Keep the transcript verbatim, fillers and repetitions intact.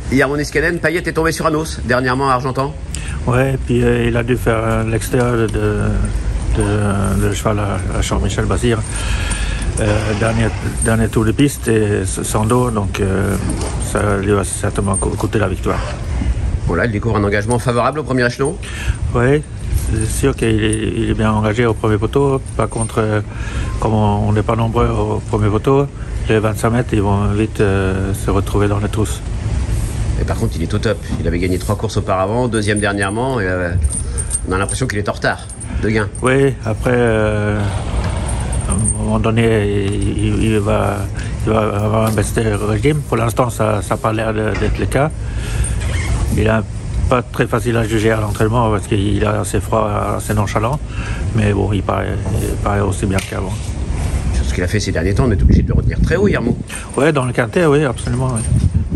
Hier, mon Escalen, Payet est tombé sur un os, dernièrement à Argentan. Ouais, et puis euh, il a dû faire l'extérieur de, de, de cheval à, à Jean-Michel Bazir. Euh, dernier, dernier tour de piste et sans dos, donc euh, ça lui va certainement coûter la victoire. Bon là, il découvre un engagement favorable au premier échelon. Oui, c'est sûr qu'il est, il est bien engagé au premier poteau. Par contre, euh, comme on n'est pas nombreux au premier poteau, les vingt-cinq mètres, ils vont vite euh, se retrouver dans les trousses. Et par contre, il est au top. Il avait gagné trois courses auparavant, deuxième dernièrement, et euh, on a l'impression qu'il est en retard de gain. Oui, après, euh, à un moment donné, il, il, va, il va avoir un best régime. Pour l'instant, ça n'a pas l'air d'être le cas. Il est pas très facile à juger à l'entraînement parce qu'il est assez froid, assez nonchalant. Mais bon, il paraît, il paraît aussi bien qu'avant. Sur ce qu'il a fait ces derniers temps, on est obligé de le retenir très haut, Yermont. Oui, dans le quintet, oui, absolument. Oui.